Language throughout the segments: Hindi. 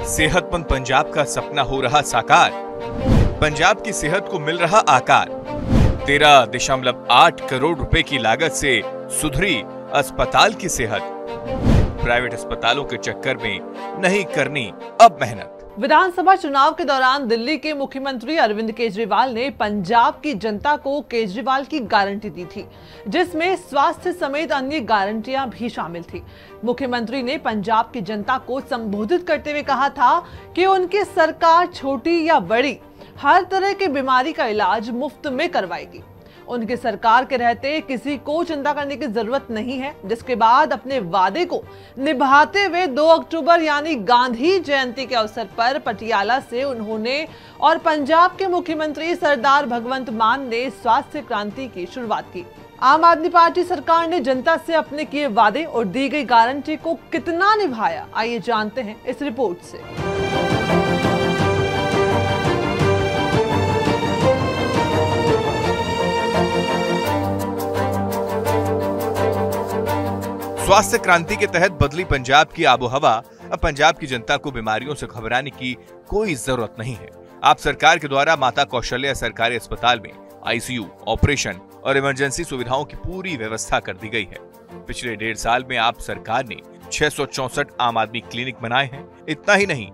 सेहतमंद पंजाब का सपना हो रहा साकार, पंजाब की सेहत को मिल रहा आकार। 13.8 करोड़ रुपए की लागत से सुधरी अस्पताल की सेहत। प्राइवेट अस्पतालों के चक्कर में नहीं करनी अब मेहनत। विधानसभा चुनाव के दौरान दिल्ली के मुख्यमंत्री अरविंद केजरीवाल ने पंजाब की जनता को केजरीवाल की गारंटी दी थी, जिसमें स्वास्थ्य समेत अन्य गारंटियां भी शामिल थी। मुख्यमंत्री ने पंजाब की जनता को संबोधित करते हुए कहा था कि उनकी सरकार छोटी या बड़ी हर तरह की बीमारी का इलाज मुफ्त में करवाएगी। उनकी सरकार के रहते किसी को चिंता करने की जरूरत नहीं है, जिसके बाद अपने वादे को निभाते हुए 2 अक्टूबर यानी गांधी जयंती के अवसर पर पटियाला से उन्होंने और पंजाब के मुख्यमंत्री सरदार भगवंत मान ने स्वास्थ्य क्रांति की शुरुआत की। आम आदमी पार्टी सरकार ने जनता से अपने किए वादे और दी गई गारंटी को कितना निभाया, आइए जानते हैं इस रिपोर्ट से। स्वास्थ्य क्रांति के तहत बदली पंजाब की आबोहवा। अब पंजाब की जनता को बीमारियों से घबराने की कोई जरूरत नहीं है। आप सरकार के द्वारा माता कौशल्या सरकारी अस्पताल में आईसीयू, ऑपरेशन और इमरजेंसी सुविधाओं की पूरी व्यवस्था कर दी गई है। पिछले 1.5 साल में आप सरकार ने 664 आम आदमी क्लिनिक बनाए हैं। इतना ही नहीं,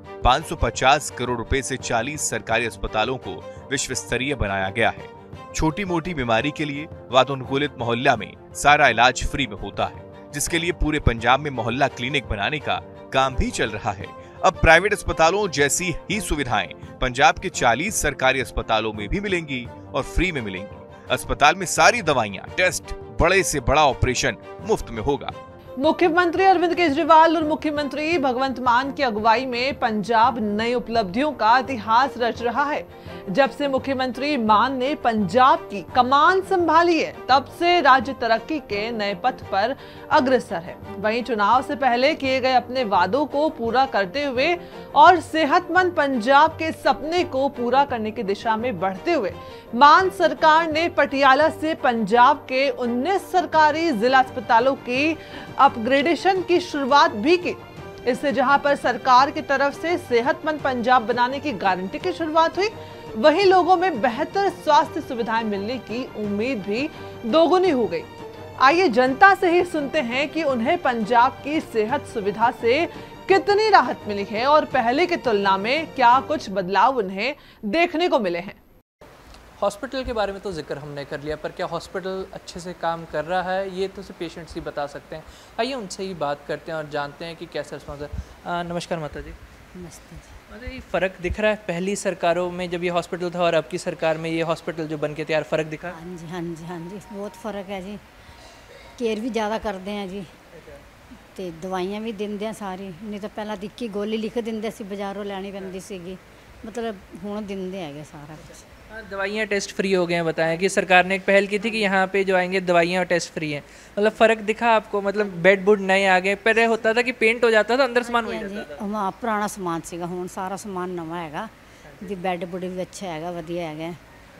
550 करोड़ रुपए से 40 सरकारी अस्पतालों को विश्व स्तरीय बनाया गया है। छोटी मोटी बीमारी के लिए वातानुकूलित मोहल्ला में सारा इलाज फ्री में होता है, जिसके लिए पूरे पंजाब में मोहल्ला क्लिनिक बनाने का काम भी चल रहा है। अब प्राइवेट अस्पतालों जैसी ही सुविधाएं पंजाब के 40 सरकारी अस्पतालों में भी मिलेंगी और फ्री में मिलेंगी। अस्पताल में सारी दवाइयां, टेस्ट, बड़े से बड़ा ऑपरेशन मुफ्त में होगा। मुख्यमंत्री अरविंद केजरीवाल और मुख्यमंत्री भगवंत मान की अगुवाई में पंजाब नई उपलब्धियों का इतिहास रच रहा है। जब से मुख्यमंत्री मान ने पंजाब की कमान संभाली है, तब से राज्य तरक्की के नए पथ पर अग्रसर है। वहीं चुनाव से पहले किए गए अपने वादों को पूरा करते हुए और सेहतमंद पंजाब के सपने को पूरा करने की दिशा में बढ़ते हुए मान सरकार ने पटियाला से पंजाब के 19 सरकारी जिला अस्पतालों की अपग्रेडेशन की शुरुआत भी की। इससे जहां पर सरकार की तरफ से सेहतमंद पंजाब बनाने की गारंटी की शुरुआत हुई, वहीं लोगों में बेहतर स्वास्थ्य सुविधाएं मिलने की उम्मीद भी दोगुनी हो गई। आइए जनता से ही सुनते हैं कि उन्हें पंजाब की सेहत सुविधा से कितनी राहत मिली है और पहले की तुलना में क्या कुछ बदलाव उन्हें देखने को मिले हैं। हॉस्पिटल के बारे में तो जिक्र हमने कर लिया, पर क्या हॉस्पिटल अच्छे से काम कर रहा है, ये तो सिर्फ पेशेंट्स ही बता सकते हैं। आइए उनसे ही बात करते हैं और जानते हैं कि कैसा रिस्पॉन्स है। नमस्कार माता जी। नमस्ते जी। माता जी, फ़र्क दिख रहा है पहली सरकारों में जब ये हॉस्पिटल था और अब की सरकार में ये हॉस्पिटल जो बन के तैयार, फ़र्क दिखा? हाँ जी हाँ जी हाँ जी, बहुत फ़र्क है जी। केयर भी ज़्यादा करते हैं जी, तो दवाइयाँ भी देंगे सारी। नहीं तो पहला दिक्की गोली लिख देंगे सी, बाजारों लैनी पैंदी सीगी, मतलब हुण देंगे है सारा कुछ। दवाइयाँ टेस्ट फ्री हो गए हैं, बताएं कि सरकार ने एक पहल की थी कि यहाँ पे जो आएंगे दवाइयाँ और टेस्ट फ्री हैं। मतलब फ़र्क दिखा आपको? मतलब बेड बुड नए आ गए, पहले होता था कि पेंट हो जाता था, अंदर सामान हो जाता था। हाँ, पुराना सामान सीगा, हुण सारा सामान नवा हैगा जी। बेड बुड भी अच्छा हैगा, वधिया हैगा।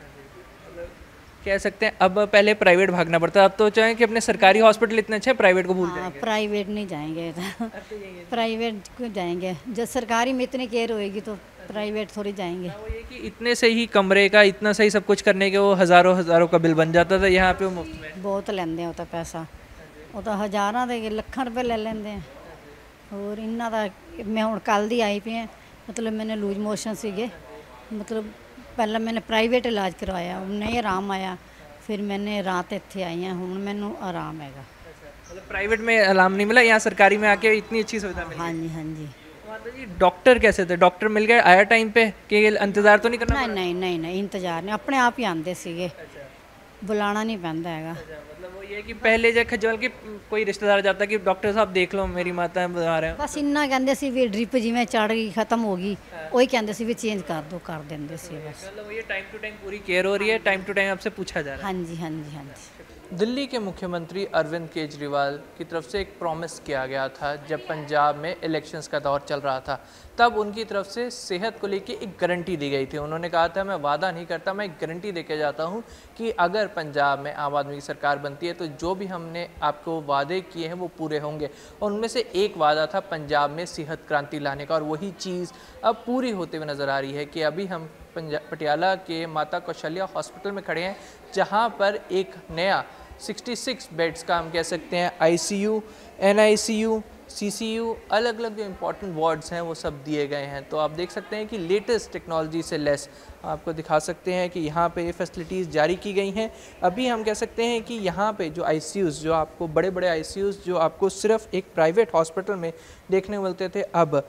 कह सकते हैं अब पहले प्राइवेट भागना पड़ता, अब तो चाहें कि अपने सरकारी हॉस्पिटल इतने अच्छे, प्राइवेट को भूल जाएंगे। प्राइवेट नहीं जाएंगे, प्राइवेट क्यों जाएंगे? जब सरकारी में इतनी केयर होएगी तो प्राइवेट थोड़ी जाएंगे। वो ये कि इतने से ही कमरे का, इतना सही सब कुछ करने के वो हज़ारों का बिल बन जाता था। यहाँ पे वो मुफ्त में बहुत लेंदे हो तो पैसा, वो तो हज़ारां दे ਲੱਖਾਂ रुपए ले लेंदे हैं। और इन्ना दा मैं हुण कल दी आई पई हैं, मतलब मैंने लूज मोशन सीगे, मतलब पहला मैंने प्राइवेट इलाज करवाया, नहीं आराम आया, फिर मैंने रात इत्थे आई हैं, हुण मैनू आराम हैगा। मतलब प्राइवेट में आराम नहीं मिला, यहाँ सरकारी में आके इतनी अच्छी सुविधा मिली। हाँ जी हाँ जी। माता जी, डॉक्टर कैसे थे? डॉक्टर मिल गए, आया टाइम पे कि इंतजार तो नहीं करना? नहीं इंतजार नहीं, अपने आप ही आते सीगे, बुलाना नहीं पैंदा हैगा। मतलब वो ये कि पहले जो खजल के कोई रिश्तेदार जाता कि डॉक्टर साहब देख लो मेरी माता है बुला रहे हैं, बस इन्ना कहते सी भी ड्रिप जिवें चढ़ गई खत्म हो गई, वही कहते सी भी चेंज कर दो, कर देंगे सी बस। मतलब ये टाइम टू टाइम पूरी केयर हो रही है, टाइम टू टाइम आपसे पूछा जा रहा है। हाँ जी हाँ जी हाँ जी। दिल्ली के मुख्यमंत्री अरविंद केजरीवाल की तरफ से एक प्रॉमिस किया गया था जब पंजाब में इलेक्शंस का दौर चल रहा था, तब उनकी तरफ से सेहत को लेके एक गारंटी दी गई थी। उन्होंने कहा था मैं वादा नहीं करता, मैं एक गारंटी देके जाता हूं कि अगर पंजाब में आम आदमी की सरकार बनती है तो जो भी हमने आपको वादे किए हैं वो पूरे होंगे। और उनमें से एक वादा था पंजाब में सेहत क्रांति लाने का, और वही चीज़ अब पूरी होते हुए नज़र आ रही है कि अभी हम पटियाला के माता कौशल्या हॉस्पिटल में खड़े हैं, जहां पर एक नया 66 बेड्स का हम कह सकते हैं ICU, NICU, CCU, अलग अलग जो इम्पॉर्टेंट वार्ड्स हैं वो सब दिए गए हैं। तो आप देख सकते हैं कि लेटेस्ट टेक्नोलॉजी से लेस आपको दिखा सकते हैं कि यहाँ पे ये फैसिलिटीज़ जारी की गई हैं। अभी हम कह सकते हैं कि यहाँ पे जो ICUs, जो आपको बड़े बड़े ICUs जो आपको सिर्फ एक प्राइवेट हॉस्पिटल में देखने को मिलते थे, अब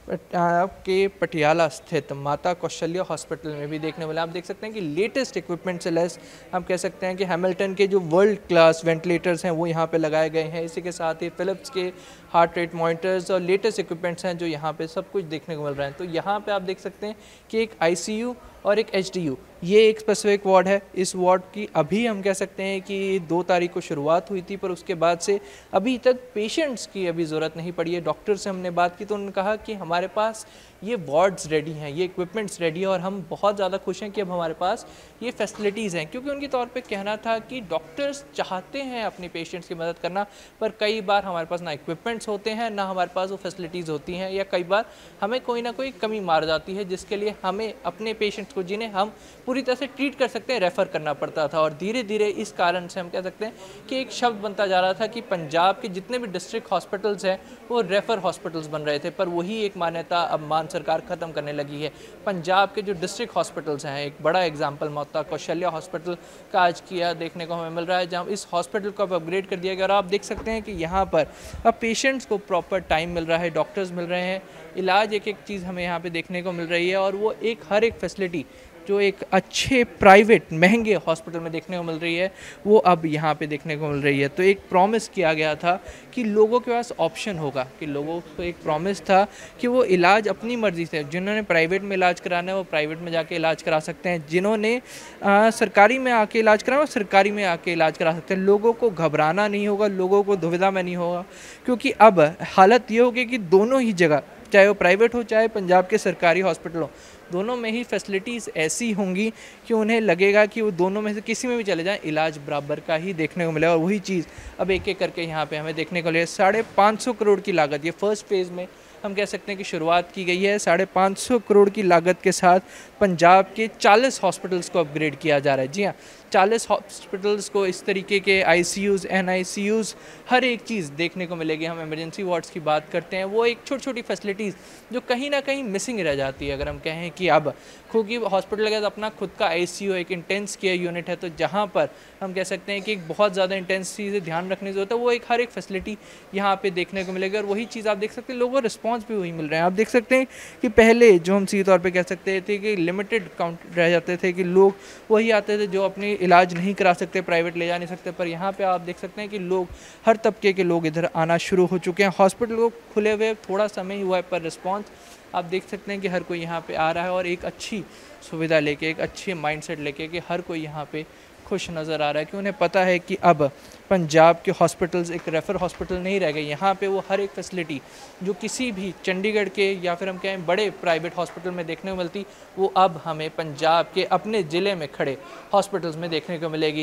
आपके पटियाला स्थित माता कौशल्या हॉस्पिटल में भी देखने वाले। आप देख सकते हैं कि लेटेस्ट इक्विपमेंट से लेस हम कह सकते हैं कि हैमिल्टन के जो वर्ल्ड क्लास वेंटिलेटर्स हैं वो यहाँ पे लगाए गए हैं। इसी के साथ ही फिलिप्स के हार्ट रेट मॉनिटर्स और लेटेस्ट इक्विपमेंट्स हैं जो यहाँ पे सब कुछ देखने को मिल रहा है। तो यहाँ पे आप देख सकते हैं कि एक ICU और एक HDU, ये एक स्पेसिफिक वार्ड है। इस वार्ड की अभी हम कह सकते हैं कि 2 तारीख को शुरुआत हुई थी, पर उसके बाद से अभी तक पेशेंट्स की अभी ज़रूरत नहीं पड़ी है। डॉक्टर से हमने बात की तो उन्होंने कहा कि हमारे पास ये वार्ड्स रेडी हैं, ये इक्विपमेंट्स रेडी है और हम बहुत ज़्यादा खुश हैं कि अब हमारे पास ये फैसिलिटीज़ हैं। क्योंकि उनके तौर पे कहना था कि डॉक्टर्स चाहते हैं अपने पेशेंट्स की मदद करना, पर कई बार हमारे पास ना इक्विपमेंट्स होते हैं, ना हमारे पास वो फैसिलिटीज़ होती हैं, या कई बार हमें कोई ना कोई कमी मार जाती है जिसके लिए हमें अपने पेशेंट्स को, जिन्हें हम पूरी तरह से ट्रीट कर सकते हैं, रेफ़र करना पड़ता था। और धीरे धीरे इस कारण से हम कह सकते हैं कि एक शब्द बनता जा रहा था कि पंजाब के जितने भी डिस्ट्रिक्ट हॉस्पिटल्स हैं वो रेफ़र हॉस्पिटल्स बन रहे थे, पर वही एक मान्यता अब मान सरकार ख़त्म करने लगी है। पंजाब के जो डिस्ट्रिक्ट हॉस्पिटल्स हैं, एक बड़ा एग्जाम्पल माता कौशल्या हॉस्पिटल का आज किया देखने को हमें मिल रहा है, जहाँ इस हॉस्पिटल को अब अपग्रेड कर दिया गया। और आप देख सकते हैं कि यहाँ पर अब पेशेंट्स को प्रॉपर टाइम मिल रहा है, डॉक्टर्स मिल रहे हैं, इलाज एक एक चीज़ हमें यहाँ पे देखने को मिल रही है। और वो एक हर एक फैसिलिटी जो एक अच्छे प्राइवेट महंगे हॉस्पिटल में देखने को मिल रही है वो अब यहाँ पे देखने को मिल रही है। तो एक प्रॉमिस किया गया था कि लोगों के पास ऑप्शन होगा, कि लोगों को एक प्रॉमिस था कि वो इलाज अपनी मर्ज़ी से, जिन्होंने प्राइवेट में इलाज कराना है वो प्राइवेट में जाके इलाज करा सकते हैं, जिन्होंने सरकारी में आके इलाज कराना वो सरकारी में आके इलाज करा सकते हैं। लोगों को घबराना नहीं होगा, लोगों को दुविधा में नहीं होगा, क्योंकि अब हालत ये होगी कि दोनों ही जगह, चाहे वो प्राइवेट हो चाहे पंजाब के सरकारी हॉस्पिटल हो, दोनों में ही फैसिलिटीज़ ऐसी होंगी कि उन्हें लगेगा कि वो दोनों में से किसी में भी चले जाएं, इलाज बराबर का ही देखने को मिलेगा। और वही चीज़ अब एक एक करके यहाँ पे हमें देखने को मिलेगा। 550 करोड़ की लागत, ये फर्स्ट फेज़ में हम कह सकते हैं कि शुरुआत की गई है। 550 करोड़ की लागत के साथ पंजाब के 40 हॉस्पिटल्स को अपग्रेड किया जा रहा है। जी हाँ, 40 हॉस्पिटल्स को इस तरीके के ICUs, NICUs, हर एक चीज़ देखने को मिलेगी। हम इमरजेंसी वार्ड्स की बात करते हैं, वो एक छोटी छोटी फैसिलिटीज़ जो कहीं ना कहीं मिसिंग रह जाती है। अगर हम कहें कि अब क्योंकि हॉस्पिटल का अपना खुद का ICU, एक इंटेंस केयर यूनिट है, तो जहाँ पर हम कह सकते हैं कि एक बहुत ज़्यादा इंटेंस चीज़ें ध्यान रखने की ज़रूरत है, वो एक हर एक फैसिलिटी यहाँ पे देखने को मिलेगी। और वही चीज़ आप देख सकते हैं, लोगों को रिस्पॉन्स भी वही मिल रहे हैं। आप देख सकते हैं कि पहले जो हम सीधे तौर पर कह सकते थे कि लिमिटेड काउंट रह जाते थे, कि लोग वही आते थे जो अपनी इलाज नहीं करा सकते, प्राइवेट ले जा नहीं सकते, पर यहाँ पे आप देख सकते हैं कि लोग, हर तबके के लोग इधर आना शुरू हो चुके हैं। हॉस्पिटल को खुले हुए थोड़ा समय ही हुआ है, पर रिस्पांस आप देख सकते हैं कि हर कोई यहाँ पे आ रहा है और एक अच्छी सुविधा लेके, एक अच्छे माइंडसेट लेके, कि हर कोई यहाँ पे खुश नज़र आ रहा है, कि उन्हें पता है कि अब पंजाब के हॉस्पिटल्स एक रेफर हॉस्पिटल नहीं रह गए। यहाँ पे वो हर एक फैसिलिटी जो किसी भी चंडीगढ़ के या फिर हम कहें बड़े प्राइवेट हॉस्पिटल में देखने को मिलती, वो अब हमें पंजाब के अपने ज़िले में खड़े हॉस्पिटल्स में देखने को मिलेगी।